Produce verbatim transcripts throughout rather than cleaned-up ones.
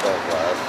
twelve left.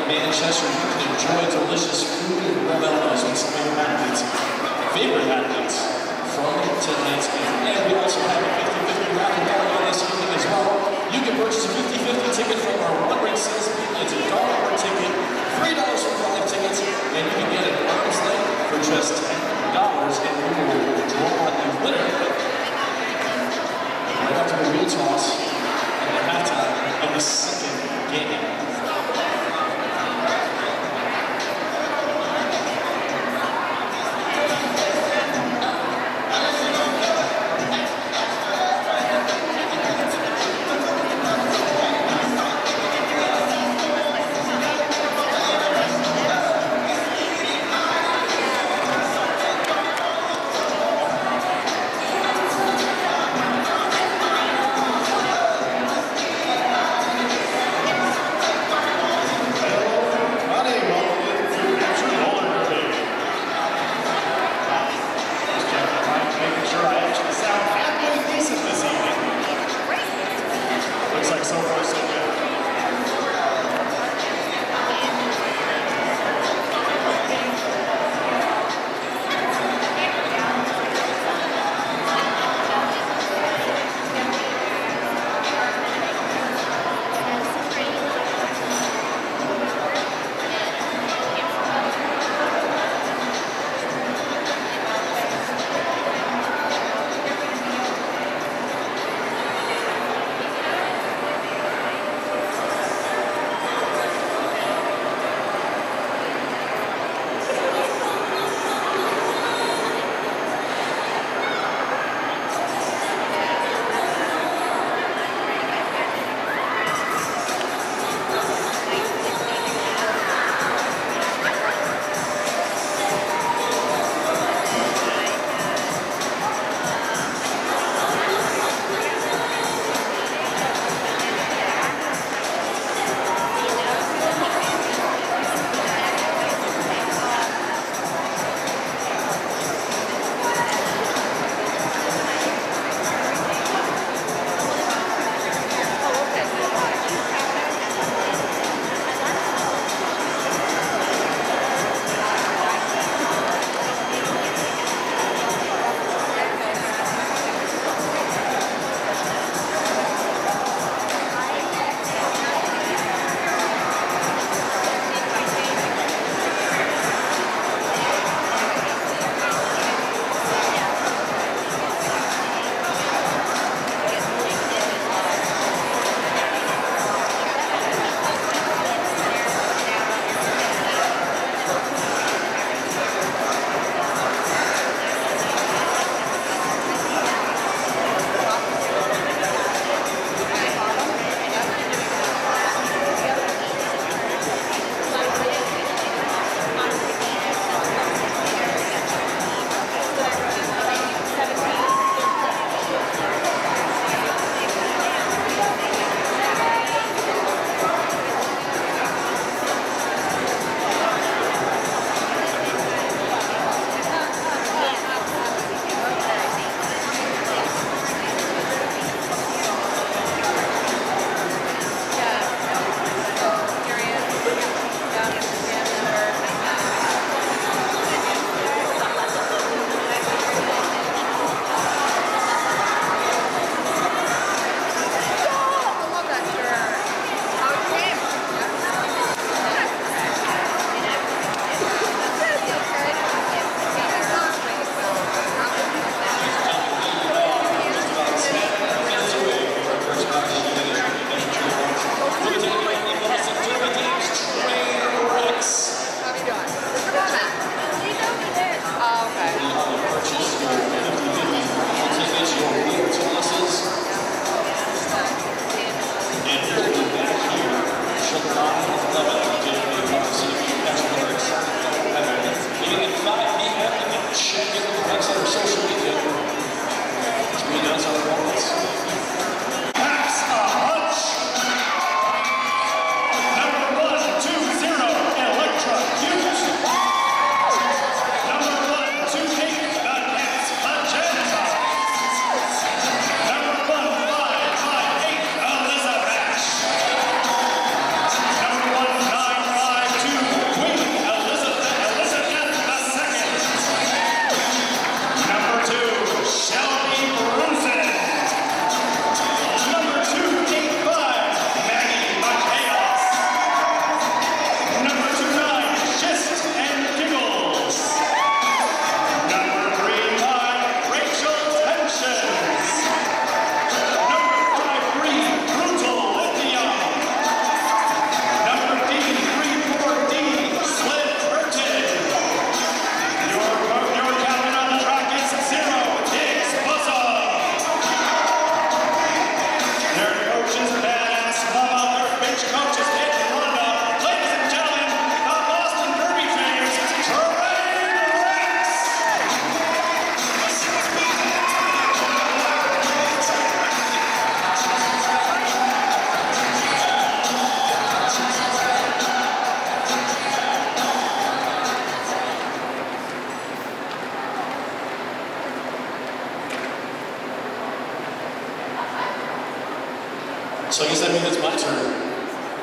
Manchester, you can enjoy delicious food and red elements with some of your athletes, favorite athletes from tonight's game. And we also have a fifty fifty raffle going on this evening as well. You can purchase a fifty fifty ticket from our one-ring sales people. It's a dollar per ticket, three dollars for five tickets, and you can get an arm's length for just ten dollars, and we will draw the winner right after the wheel toss at the halftime of the second game.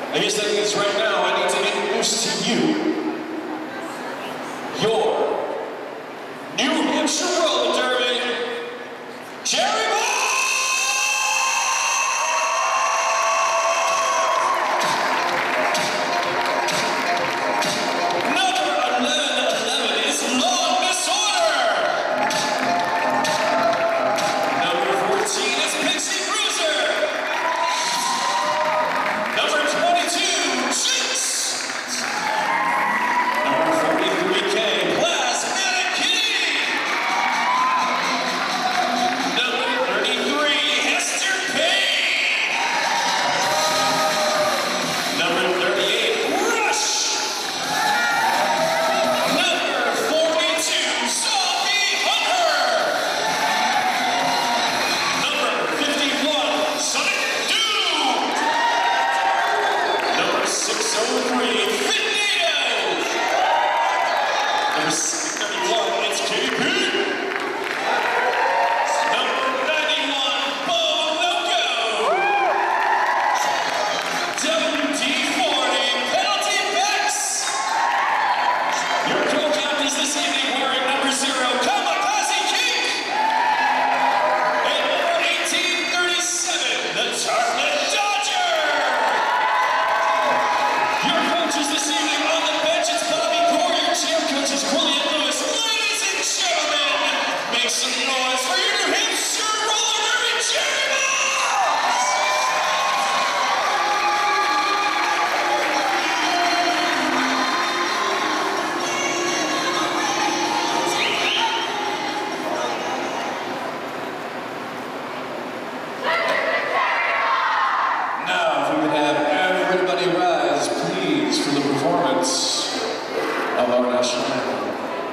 I guess that means right now I need to introduce to you your New Hampshire Roller Derby, Jerry Moore! Of our national anthem.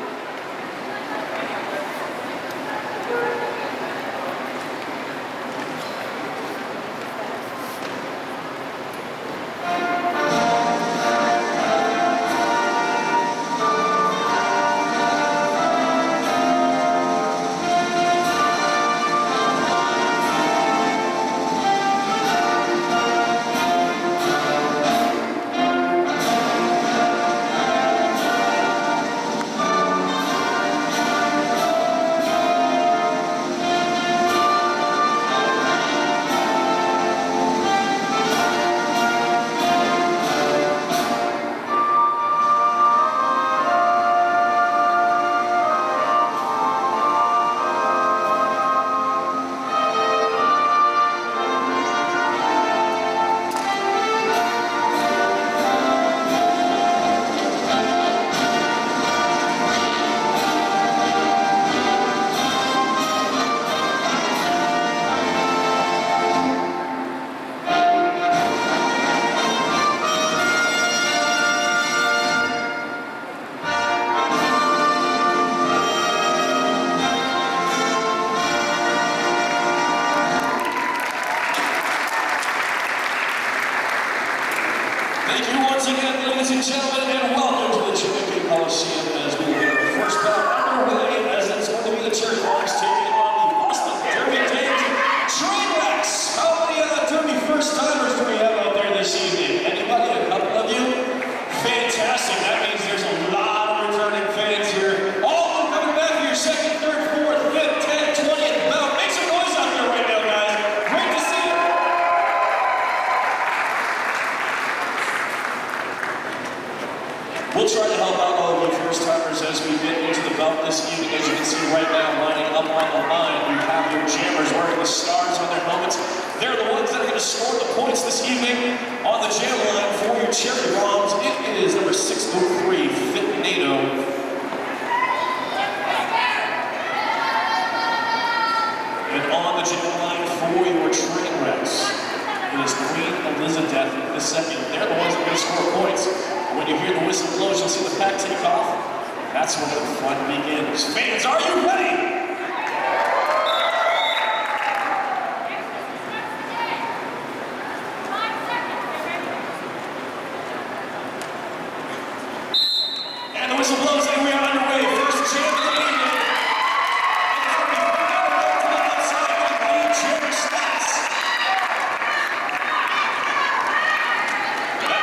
Thank you once again, ladies and gentlemen, and welcome to the Jamaican Coliseum as we get our first bout underway, as it's going to be the Cherry Bombs taking on the Boston Derby Dames Trainwrecks. How many uh, Derby first-timers do we have out there this evening? Anybody? A couple of you? Fantastic. That means there's a lot of returning fans here. All of them coming back for your second, third, fourth, fifth, tenth, twentieth bout. Make some noise out there right now, guys. Great to see you. We'll try to help out all of you first-timers as we get into the bout this evening. As you can see right now, lining up on the line, you have your jammers wearing the stars on their helmets. They're the ones that are going to score the points this evening on the jam line for your Cherry Bombs. It is number six oh three, Fit NATO. And on the jam line for your Trainwrecks, it is Queen Elizabeth the second. They're the ones that are going to score points. When you hear the whistle blows, you'll see the pack take off. That's when the fun begins. Fans, are you ready? And the whistle blows, and we are underway. First champ of the evening. To the outside with the Cherry Stats.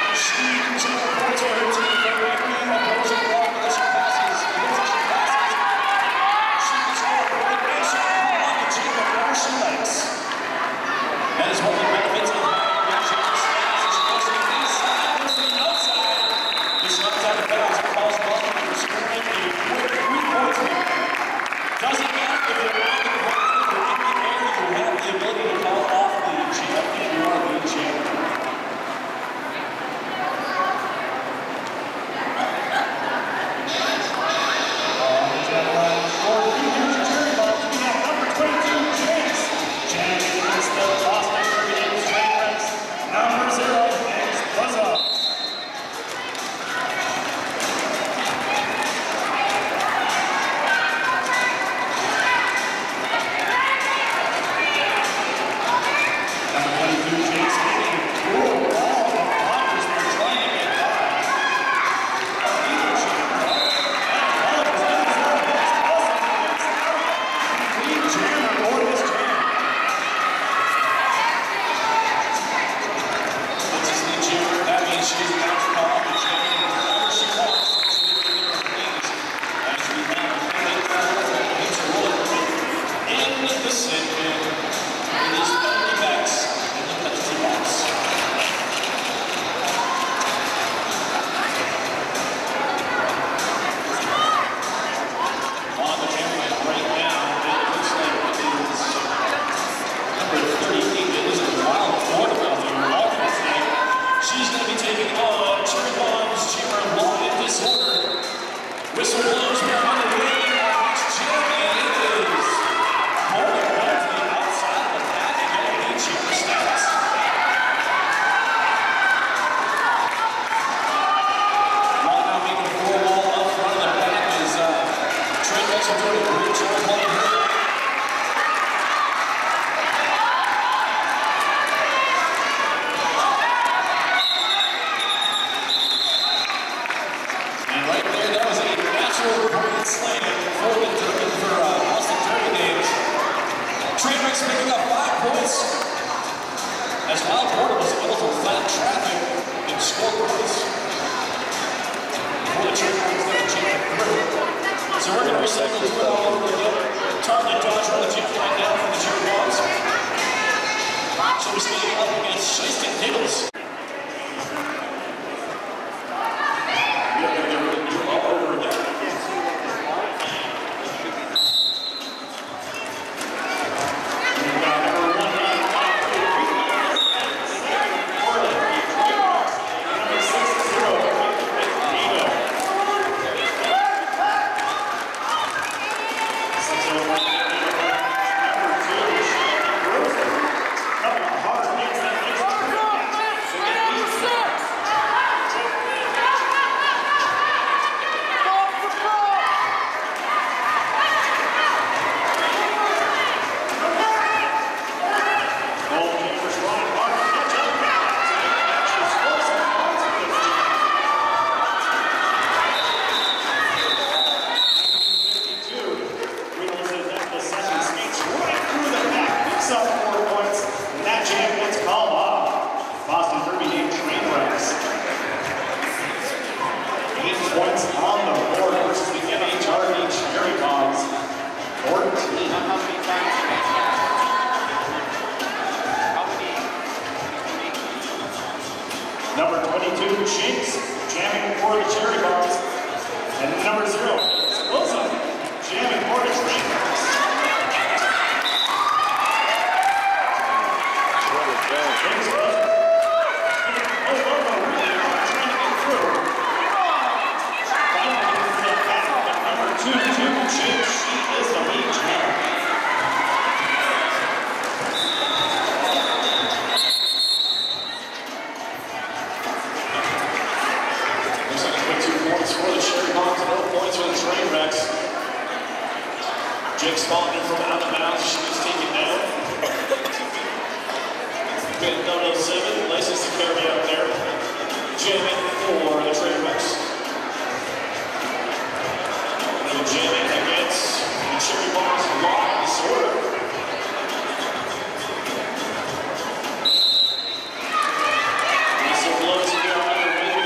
Whistle blows here on the way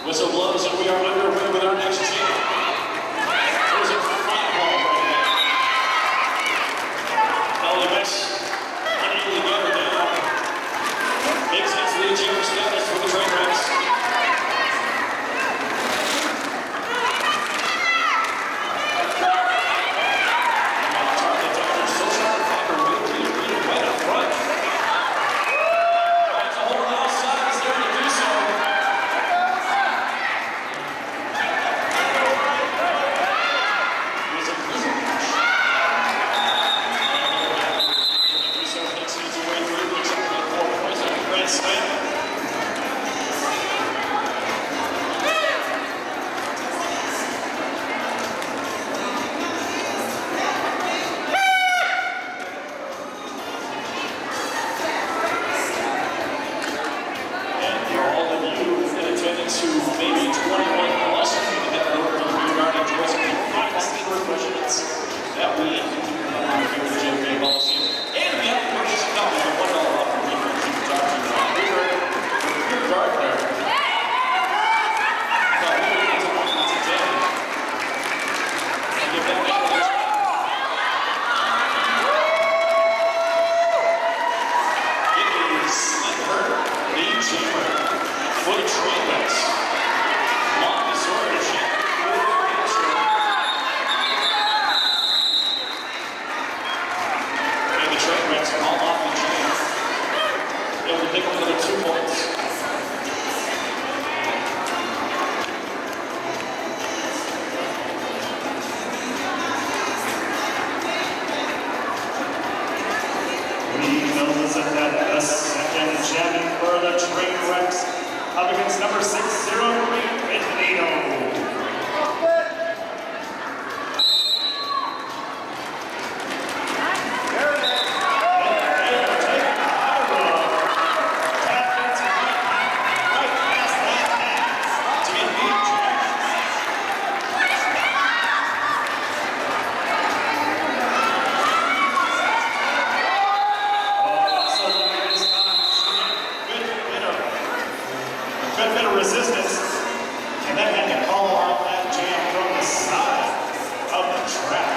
Whistle blows and we are underway with our next team. There's a flat ball right there. L M S unable to get her down. Makes its lead jump status for the Trainwrecks. Up against number six, zero three, Benito. Good bit of resistance, and then had to call out that jam from the side of the track.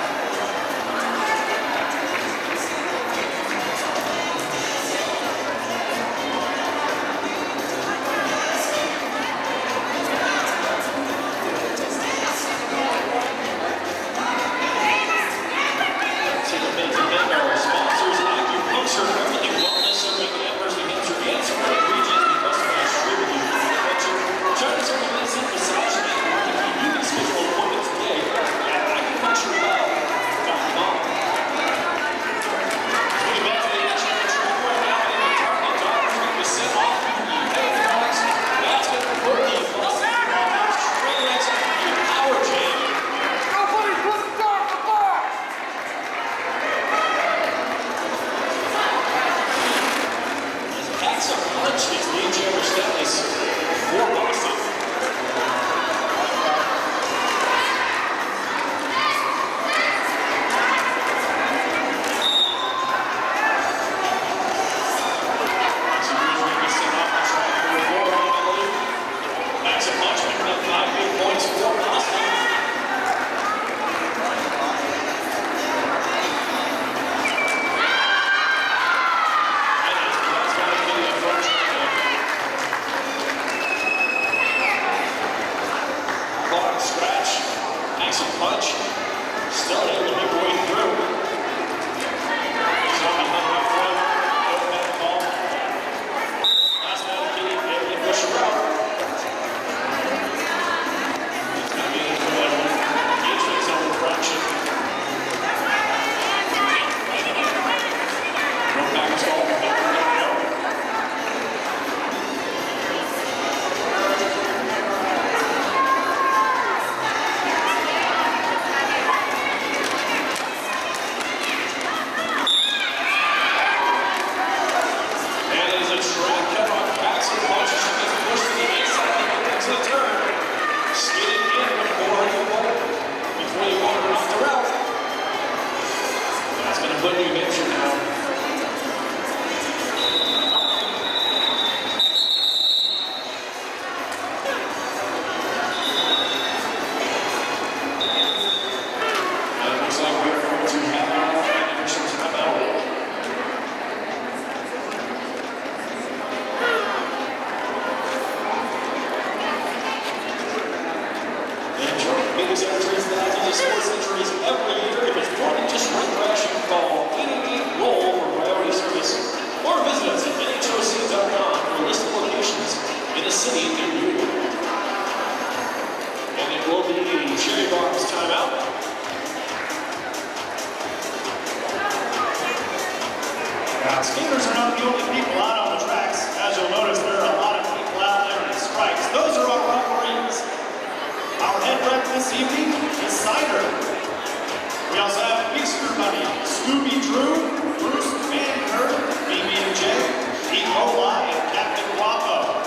Take a minute to thank our sponsors, Acupuncture, Friendly Wellness, and Reagan Amherst, New Hampshire, and surrounding regions because of our distributed China's only medicine, massage, and marketing. You can schedule an appointment today at acupuncture well dot com. Moving back to the action of the track right now, and the target Dodgers going to be sent off to the Headwaters. That's going to put the Boston Rockets Trainwrecks in the power jam. Nobody put the dog in the box! As Packs a punch gets lead jammer status for Boston. Punch, still able to make her way through. He's on the left front, over that ball. Last man getting able to push her out. It's going to be into that engagement zone fraction. No back ball. Phoenix entries thousands of sports injuries every year. If it's more than just road crash, you can call eight eight eight roll for priority service. Or visit us at N H O C dot com for a list of locations in the city near you. And it will be Cherry Bomb's timeout. Now, skaters are not the only people out on the tracks. As you'll notice, there are a lot of people out there in stripes. Those are our referees. Our head ref this evening is Cider. We also have Easter Bunny, Scooby Drew, Bruce Van Kurt, B B and J, E. coli, and Captain Guapo.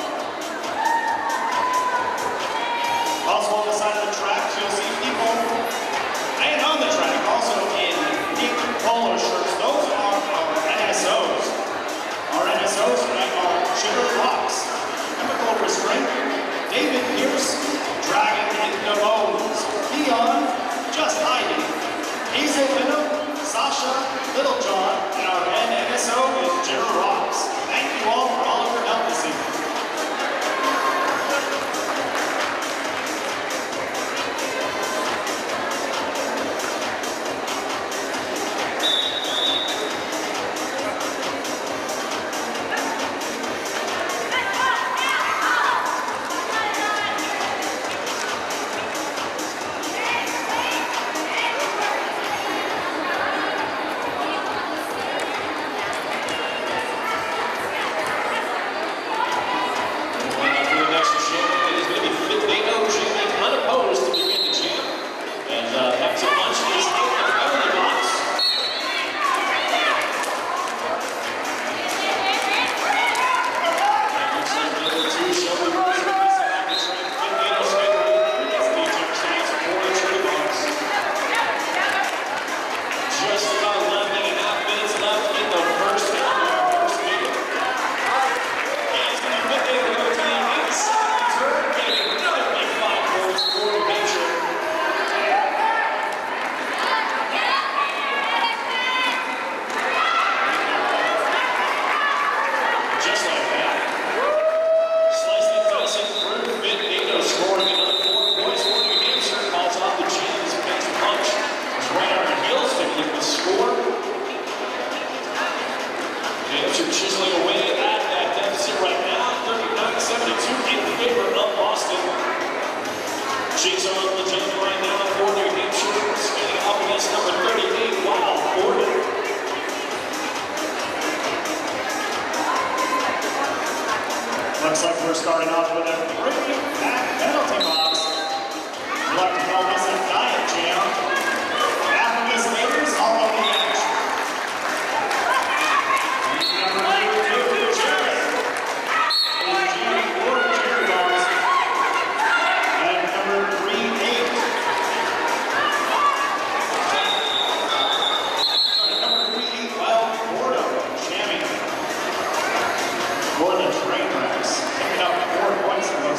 Also on the side of the track, you'll see people, and on the track, also in pink polo shirts. Those are our N S Os. Our N S Os tonight are Sugar Rocks, Chemical Restraint, David Pierce, Dragon in the Bones, Leon, Just Hiding, Hazel Venom, Sasha, Little John, and our N S O is Sugar Rocks. Thank you all for all of your help this evening. Looks like we're starting off with a pretty packed penalty box. We'd like to call this a diet jam. Half of the skaters all on the edge. Number two, Jerry. Is Jerry four Jerry bombs. And number three, eight. Sorry, number three, eight, Wild Gordo, jamming. For the train wrecks. Picking up four points in those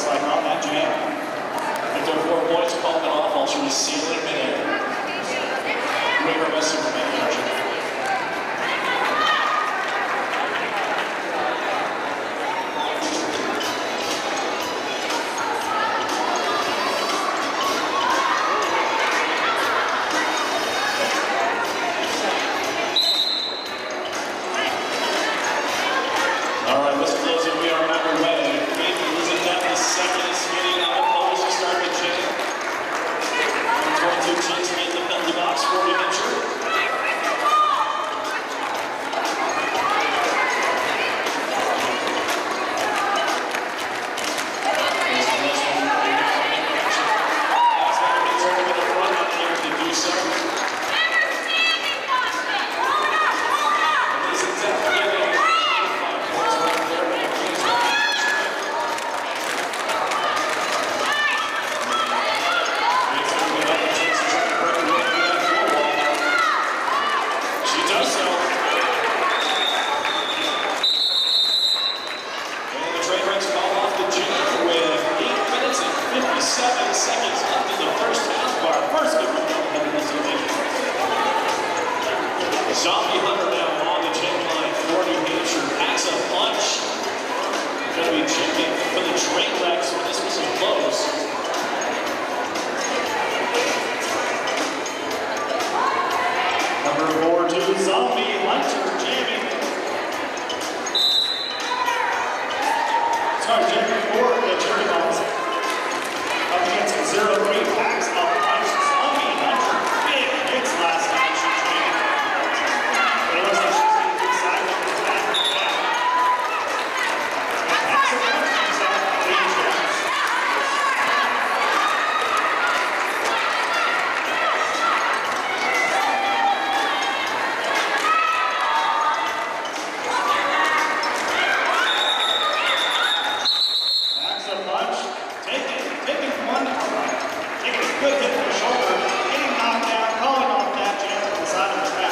Good hit to the shoulder. Getting knocked down, calling off that jam from the side of the track.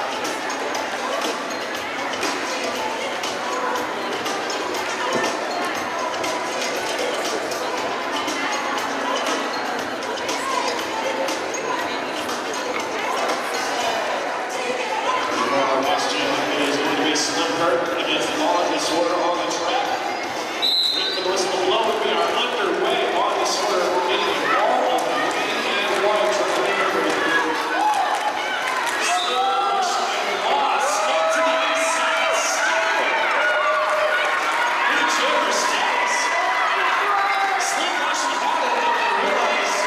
Our next jam is going to be Slim Hurt against Law and Disorder on the track. Wait for the whistle to blow. We are underway on Disorder. We're getting a ball of the green and white from the river. Still and Law skip to the inside. Still. New chamber status. Slim actually had it and they realized.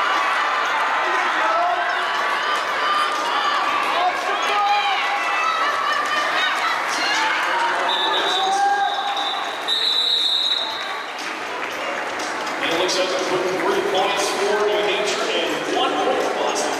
It looks like a quick three points for New Hampshire and one point for Boston.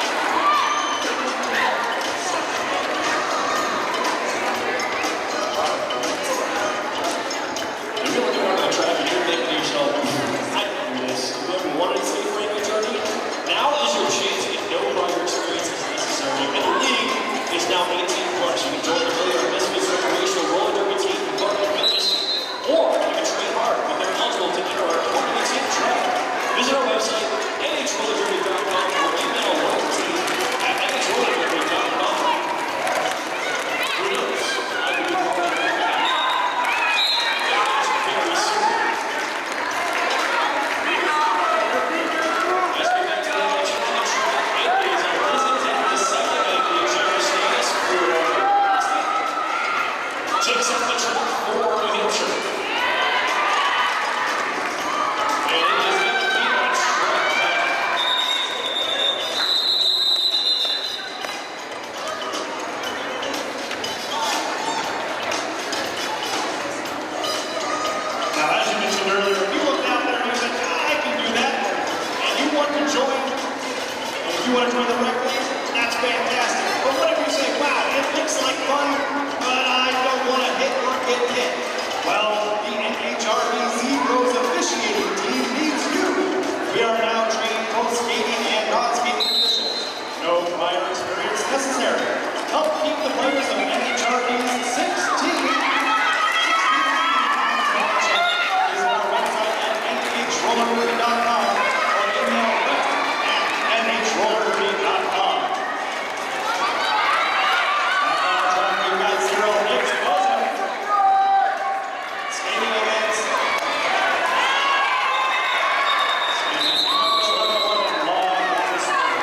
If you're looking around the track and you're thinking to yourself, I can do this. Have you ever wanted to stay for any journey? Now is your chance to get no prior experience is necessary. And the league is now eighteen plus. You can join the Million Misfits recreational roller derby team and Bucket Fitness, or you can train hard when they're eligible to enter our tournament team track. Visit our website, N H roller derby dot com, or email our local team at N H roller derby dot com. Who knows? I could be calling you back. Very soon. As we get to the next one on the track, it is Elizabeth, the second of the chamber status for Boston. Takes up the track for New Hampshire. And it is going to be a track back. Now, as you mentioned earlier, if you look out there and you say, ah, I can do that, and you want to join, and if you want to join the rec league, that's fantastic. But what if you say, wow, it looks like fun, but I don't want to hit or get hit? Well, the N H R B Zeros officiating team needs you. We are now training both skating and non-skating officials. No prior experience necessary. Help keep the players of N H R B's sixteen. Is on our website at N H roller derby dot com or email rep at N H roller derby dot com. On the track, we've got Zero Hicks Bozo skating against skating against Law and Disorder.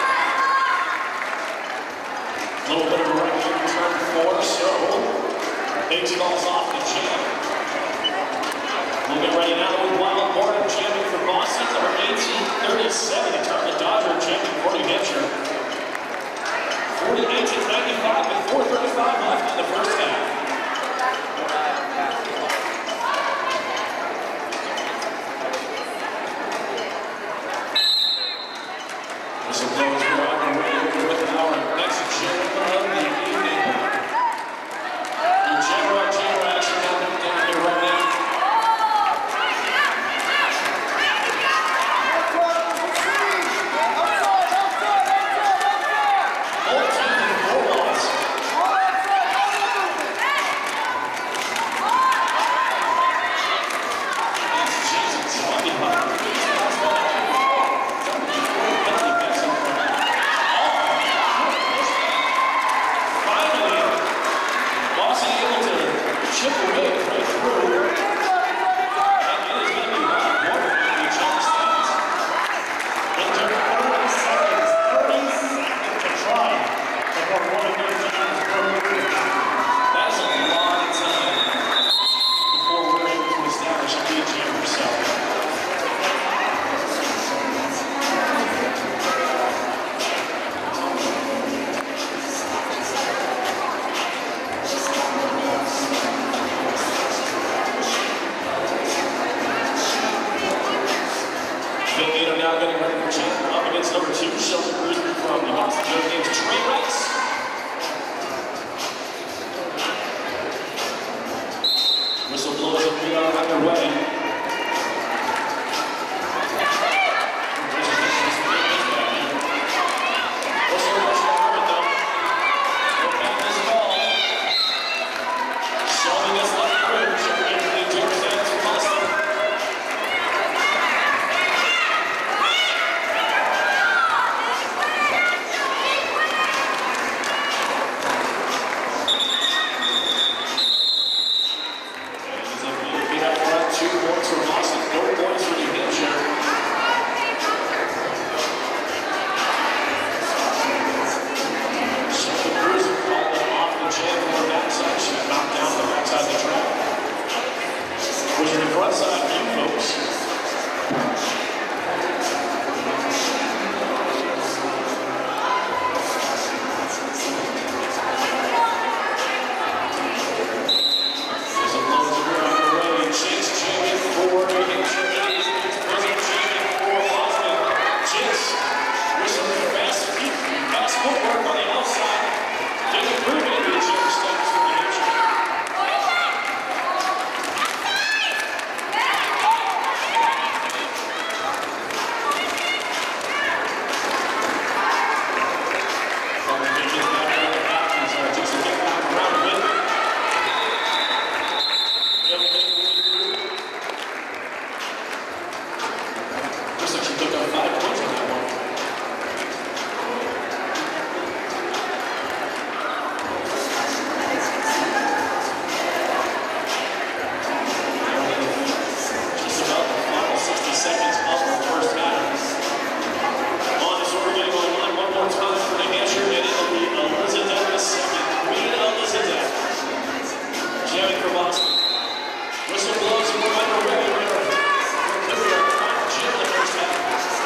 A little bit of a right here in turn four, so takes it all off the jam. We'll get ready now with Wild Morton champion for Boston, number eighteen thirty-seven, to turn the Dodger champion for New Hampshire. forty-eight to ninety-five with four thirty-five left in the first half. Whistle blows, we're on the way with our next champion of the evening. Your Jamrock Chamber action happening down here right now. fourteen to four balls. Jesus, finally, Boston able to chip away right through. And it is going to be Wild Morton in the jump stands. Into thirty seconds, thirty seconds to try before one of their teams broke. That is a long time before we're able to establish a lead chamber. So Phil now getting ready for chamber up against number two, Sheldon Cruiser from the Boston Joe Games Trey Rice. Whistle blows and we are underway. Congratulations to the by five points on that one. Just about the final sixty seconds of the first half. On this one, we're getting online one more time for New Hampshire, and it'll be Elizabeth the second. Queen Elizabeth. Jamming for Boston. Whistle blows and we're underway. We're clear our final gym in the first half.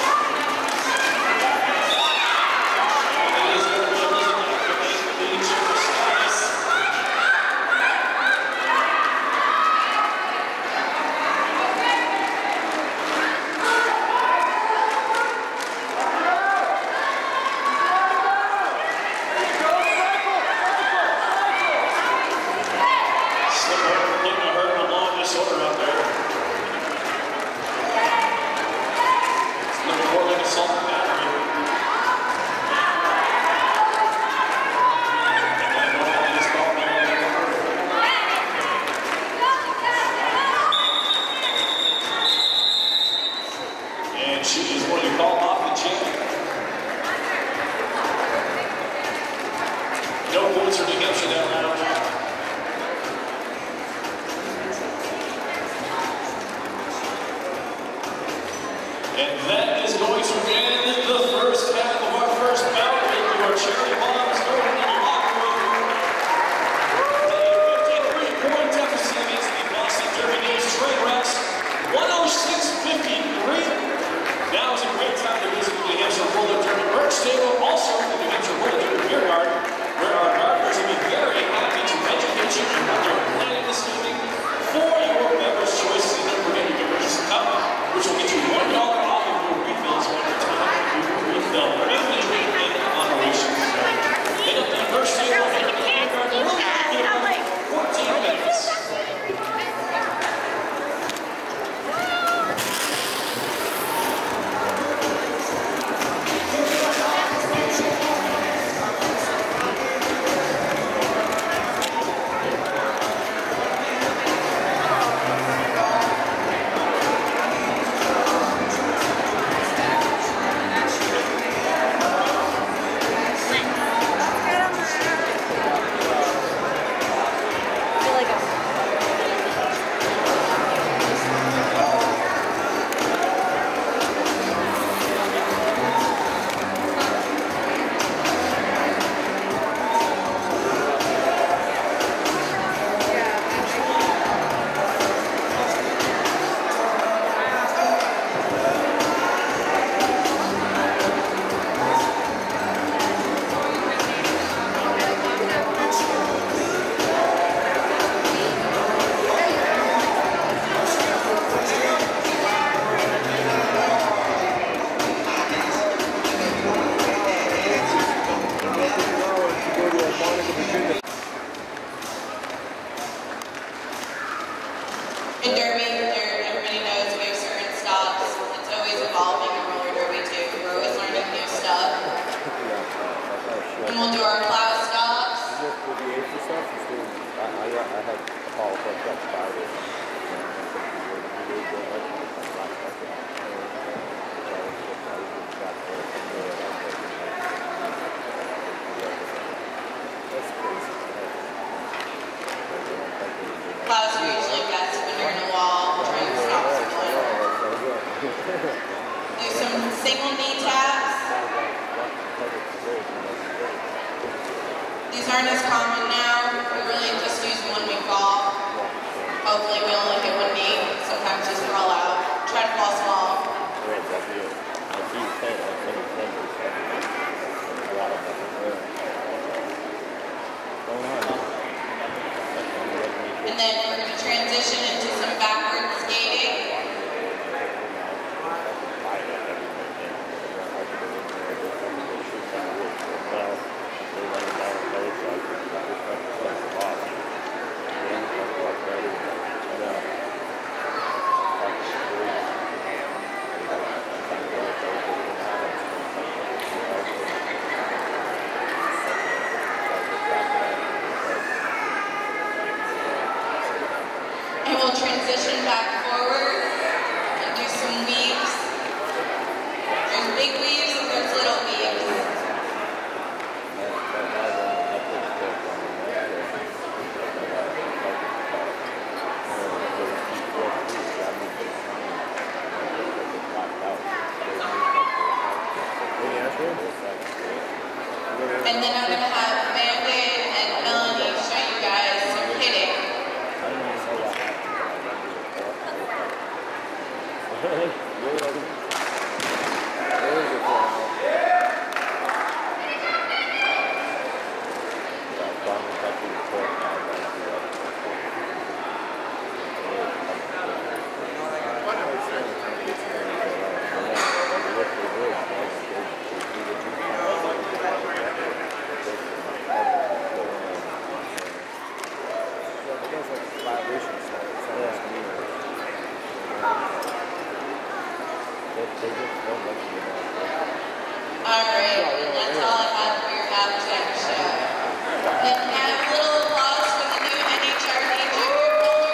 And it is going to be Elizabeth with the Jim Skies. And that is going to end the first half of our first bout with your Cherry Bombs going in the locker room. A fifty-three point deficit against the Boston Derby Days Train Wrecks, one oh six fifty-three. Now is a great time to visit the New Hampshire Roller Derby merch table, also the New Hampshire Roller Derby Beer Garden, where our gardeners will be very happy to educate you on what they're planning this evening for your beverage choices. And don't forget, you can purchase a cup, which will get you one dollar off of your refills when your time you refill. Remember to drink in moderation. Hit up the first table here at the Beer Garden. We'll be here in fourteen minutes. In Derby, there, everybody knows we have certain stops. It's always evolving in roller derby too. We're always learning new stuff. And we'll do our plow stops. Plows are usually best when you're in a wall trying to stop someone. Do some single knee taps. These aren't as common now. We really just use them when we fall. Hopefully we only hit one knee. Sometimes just roll out. Try to fall small. And then we're going to transition into some backward skating. Alright, and that's all I have for your halftime show. And now a little applause for the new N H R D Junior Roller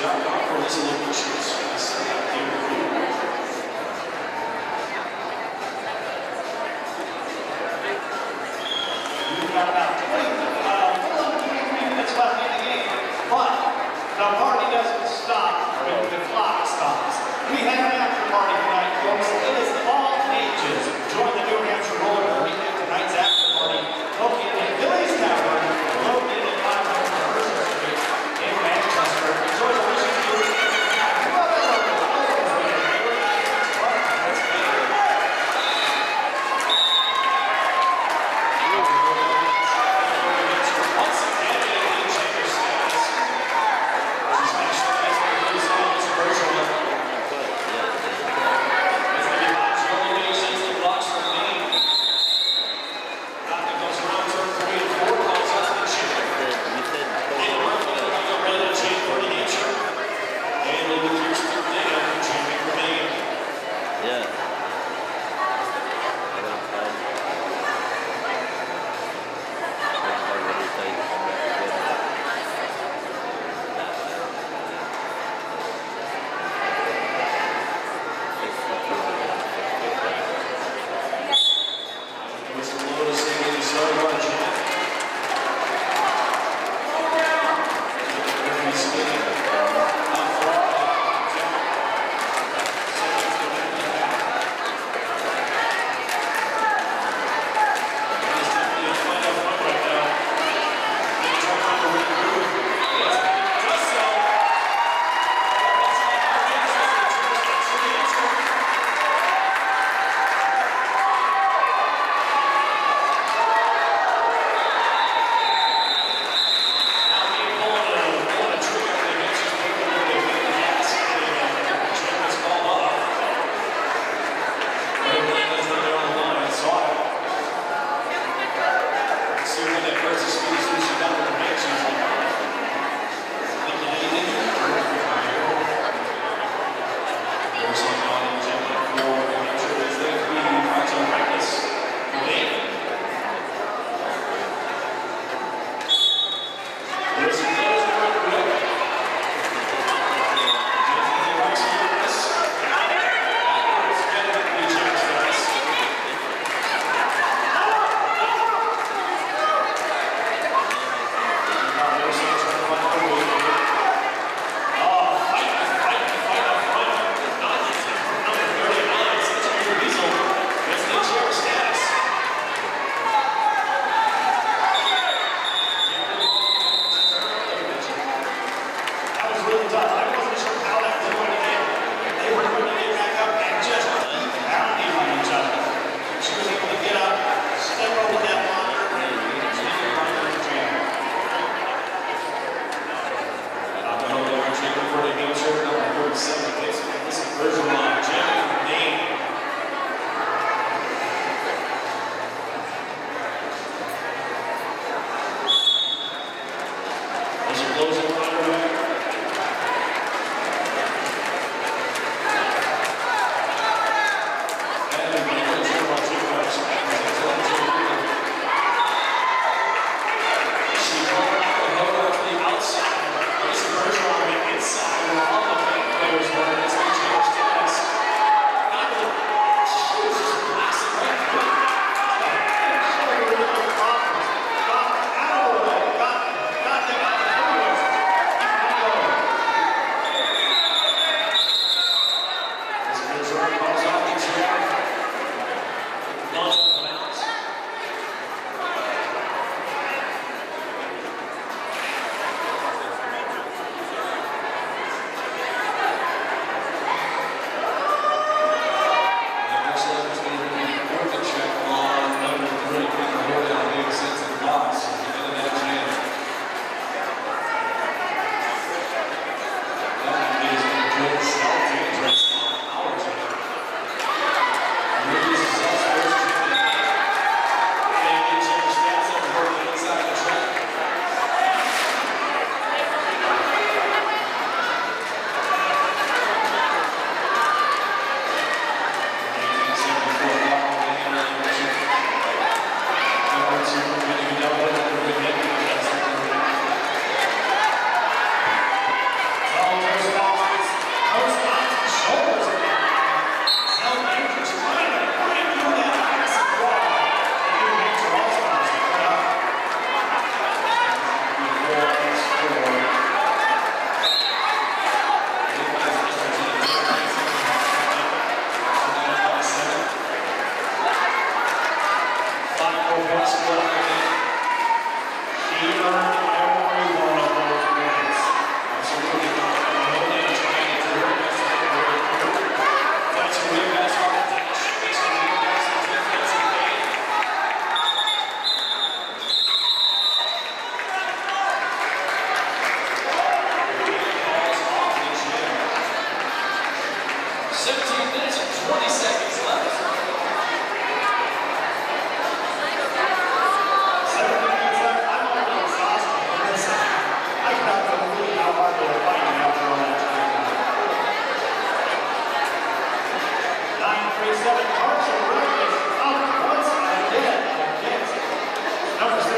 job done for these eliminations. We've got about twenty, uh, twenty minutes left in the game, but the party doesn't stop when the clock stops. We have an after party tonight, folks. It is all ages. Join the New Hampshire Roller Derby at tonight's after party, located at Billy's Tavern, located at five hundred Commercial Street in Manchester. Enjoy the wishes to you.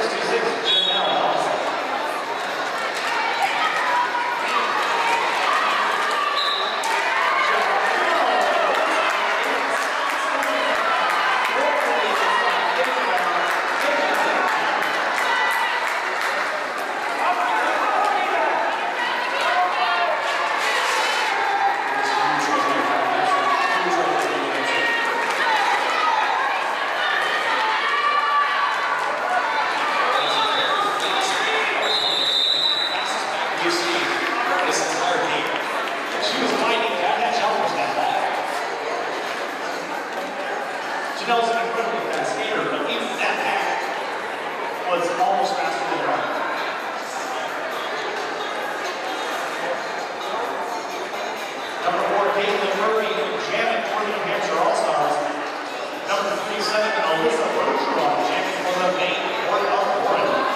sixty-six, Janelle Nelson. Janelle's an incredibly fast skater, but even that back was almost faster than her. Number four, Caitlin Murray and Janet for the New Hampshire All-Stars. Number thirty-seven, Alyssa Bergeron, champion for the Maine Port of Orange.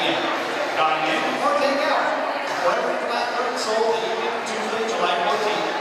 Sold Tuesday, July fourteenth.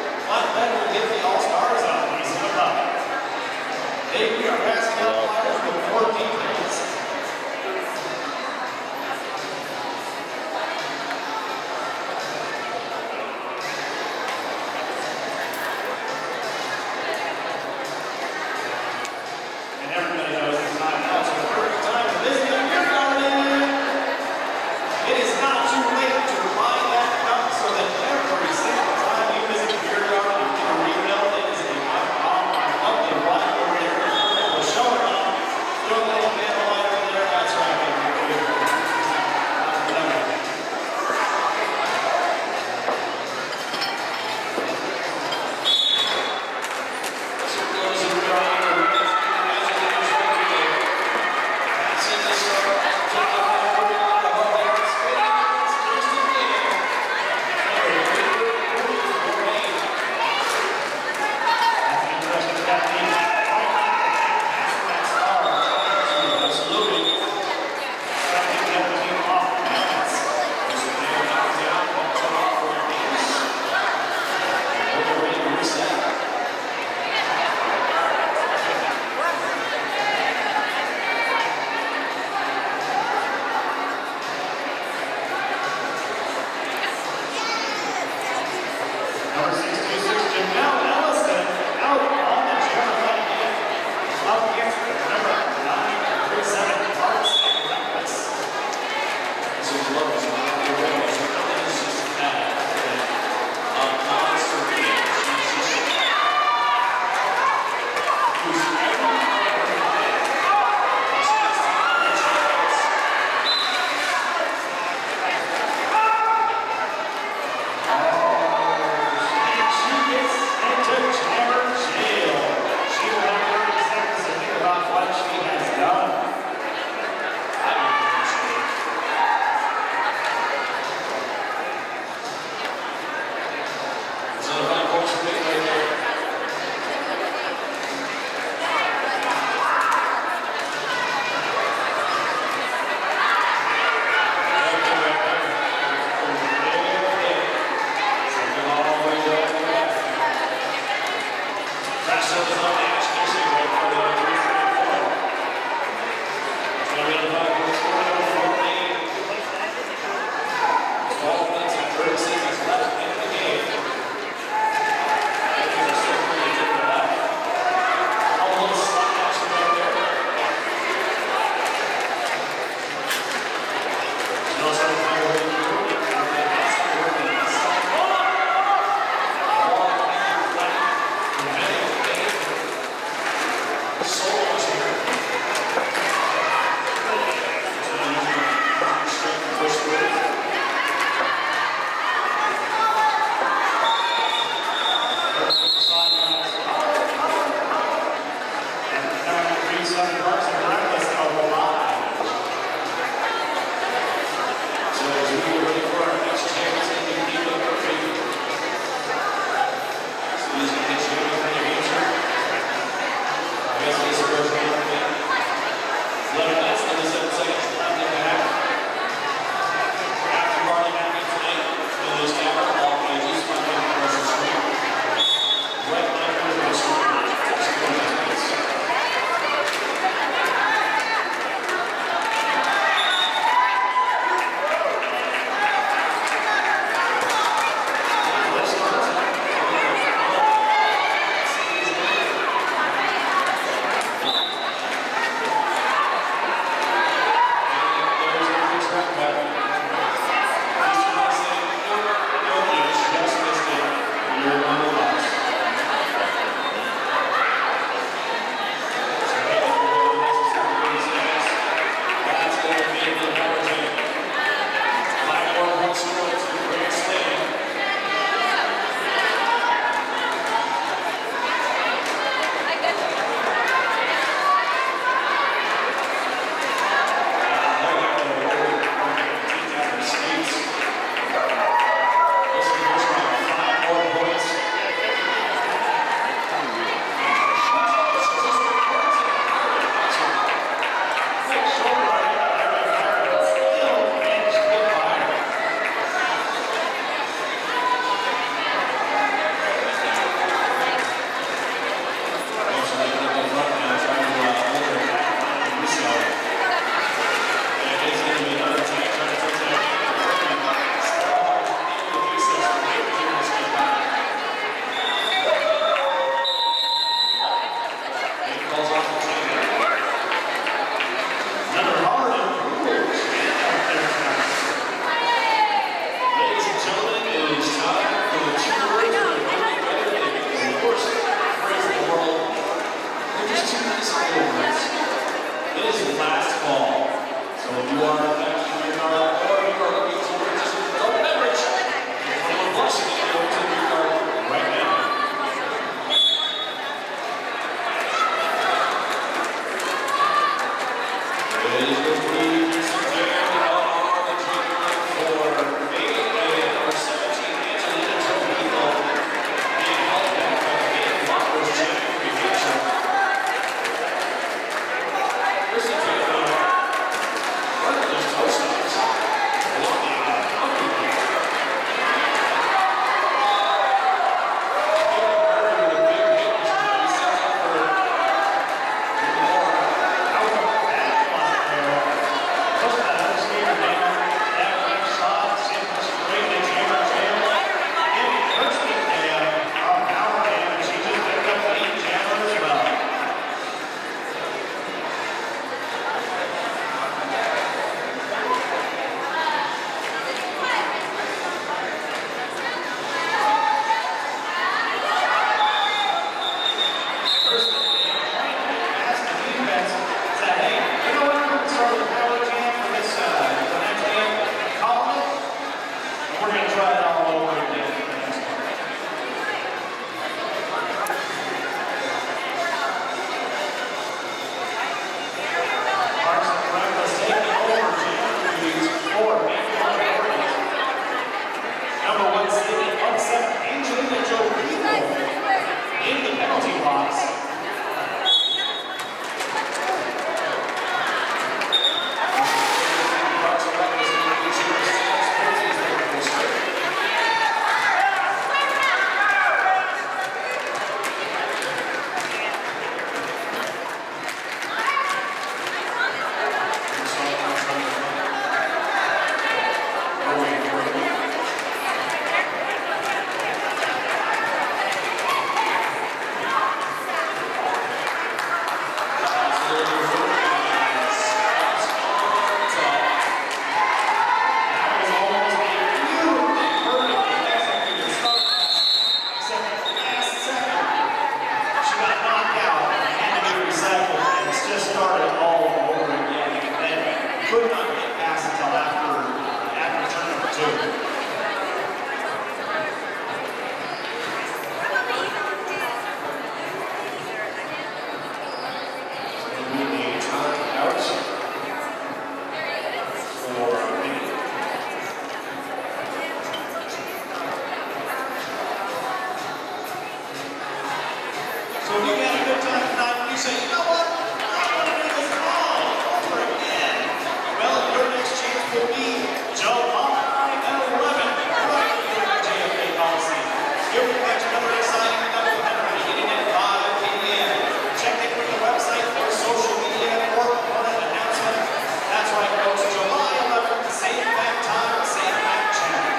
So if you had a good time tonight and you say, you know what, I want to do this all over again. Well, your next chance will be July eleventh, right here at J F K Coliseum. You'll catch another exciting doubleheader beginning at five p m Check in with the website for social media or opponent announcement. That's right, folks, July eleventh, same back time, same back channel.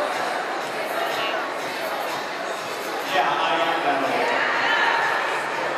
Yeah, I am that old.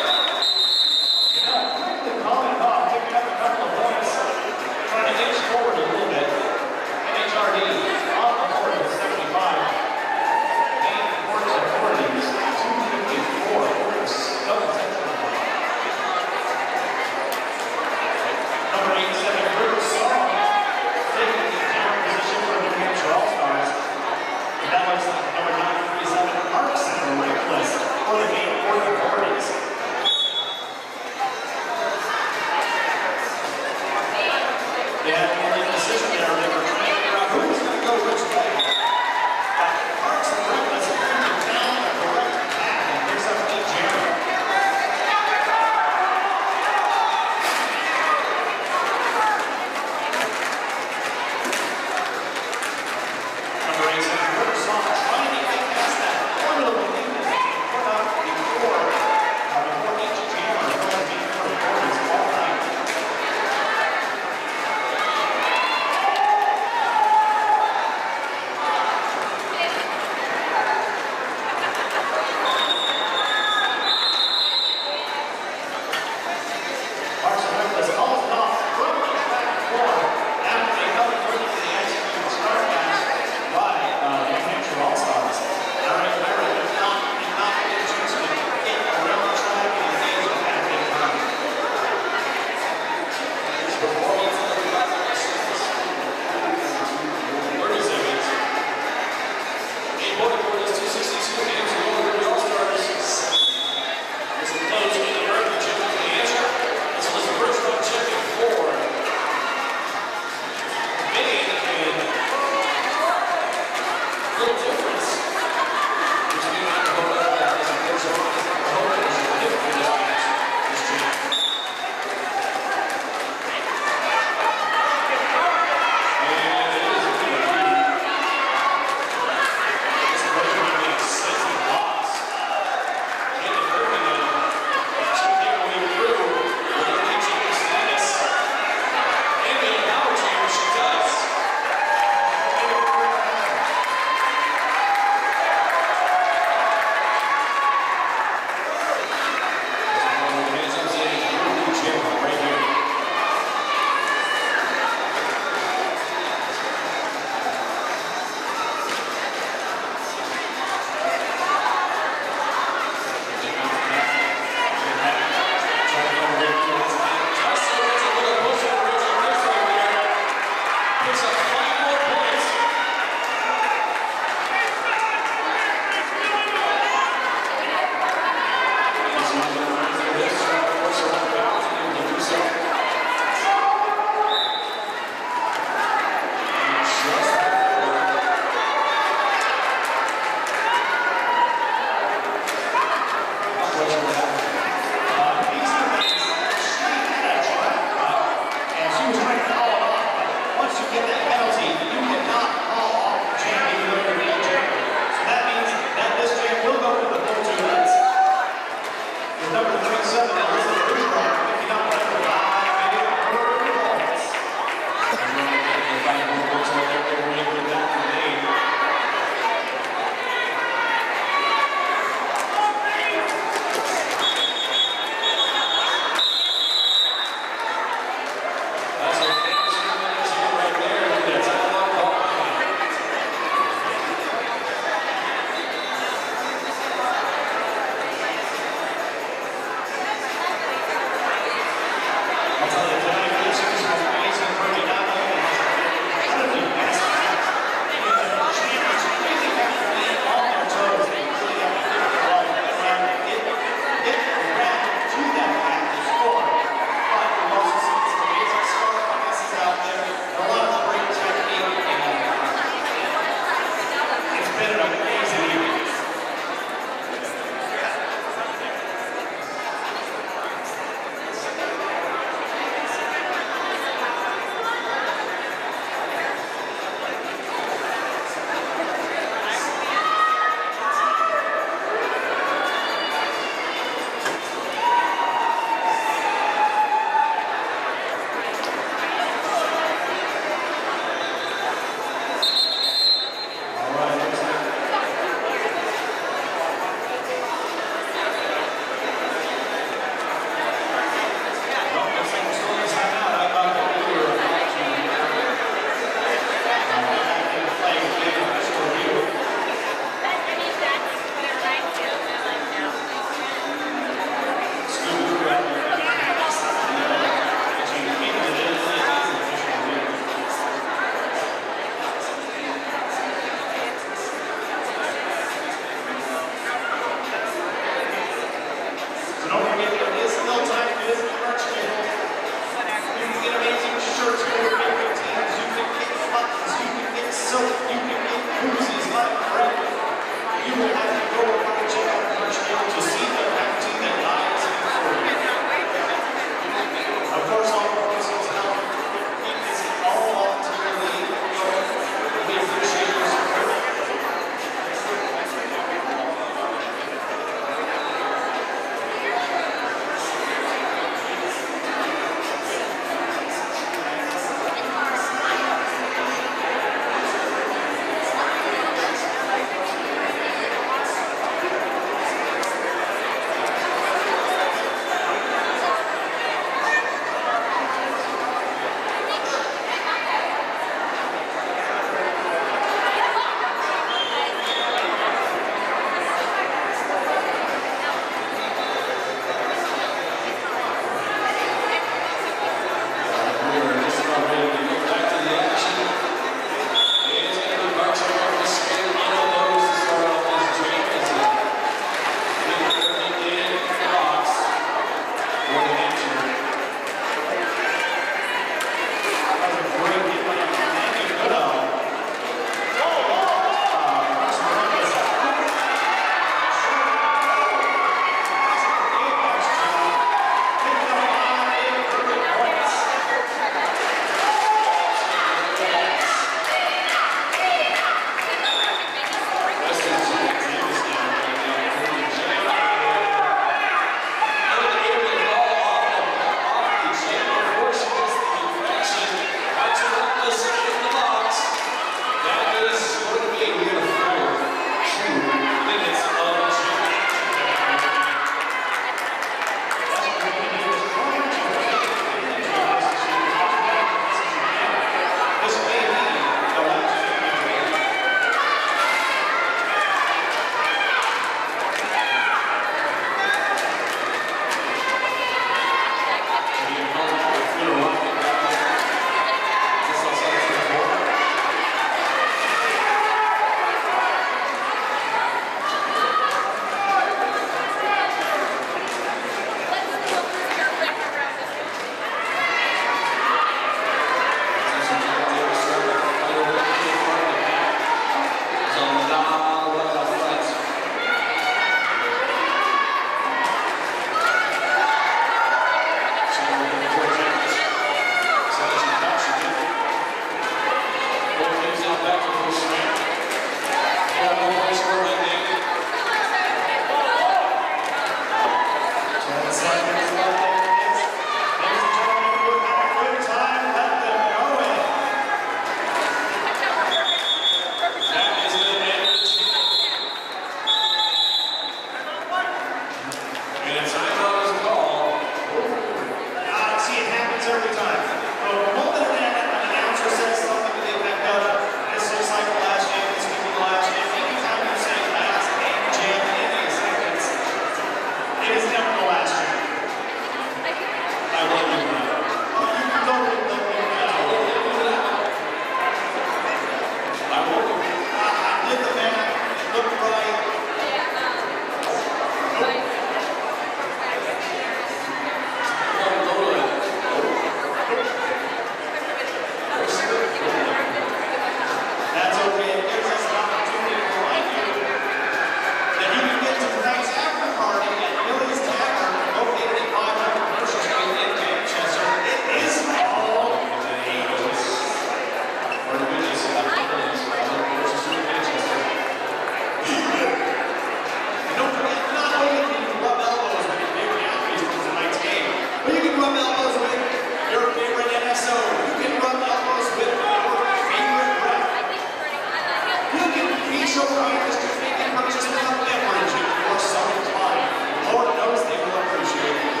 show creators to make and purchase without leveraging or selling time. Lord knows they will appreciate it.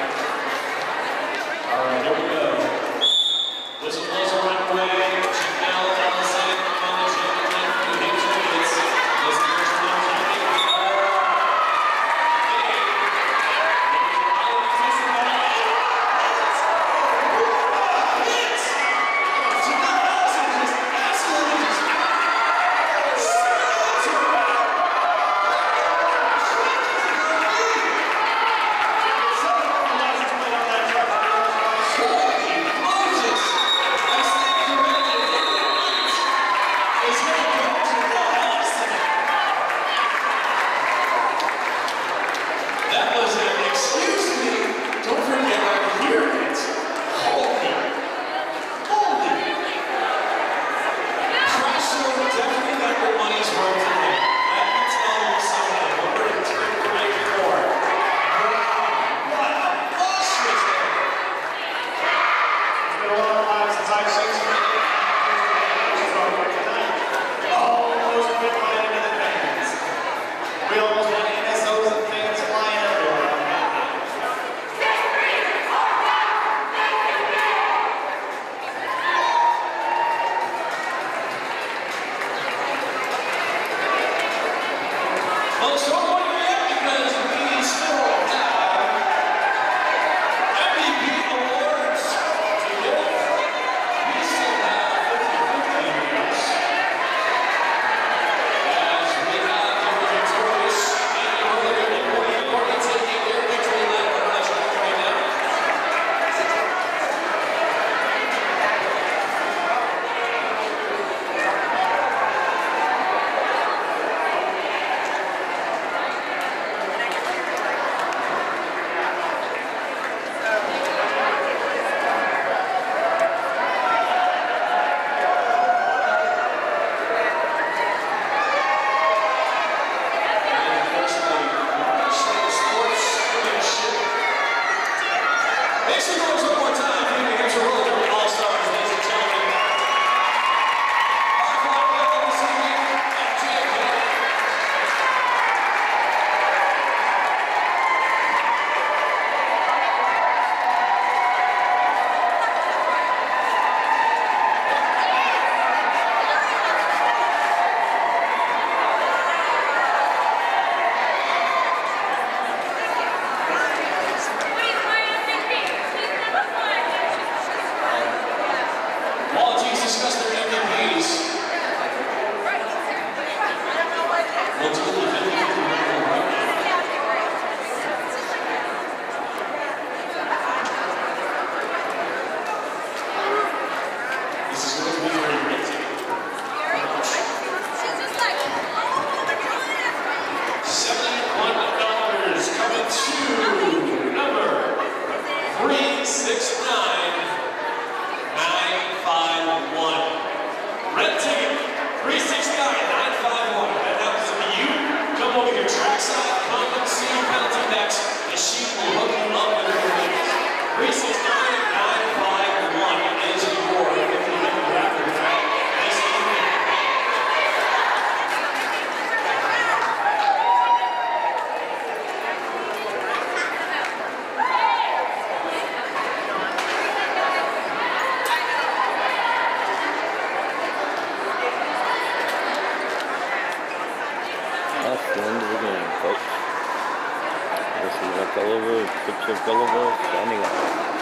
All right, here we go. Whistle blows are underway. Chanel, Allison, and the champion from New Hampshire. It's this year's champion. Well, so what do we have because we still have M V P awards to give. We still have fifty fifty awards. As we have your victorious and your living party taking their victory lap on the screen right now. Make some noise one more time for New Hampshire Roller Derby All-Stars, ladies and gentlemen. High five welcome this evening at J F K. All teams discuss their M V Ps. We'll do the fifty fifty right now. This is going to be very amazing. seventy-one dollars coming to number three six nine nine five one. Red ticket, three six nine nine five one. That happens to be you. Come over here trackside, come and see penalty next, and she will hook you up with her wings. three six nine nine five one is your fifty fifty rapid track this evening. That's the end of the game, folks. This is a Gulliver, picture of Gulliver standing up.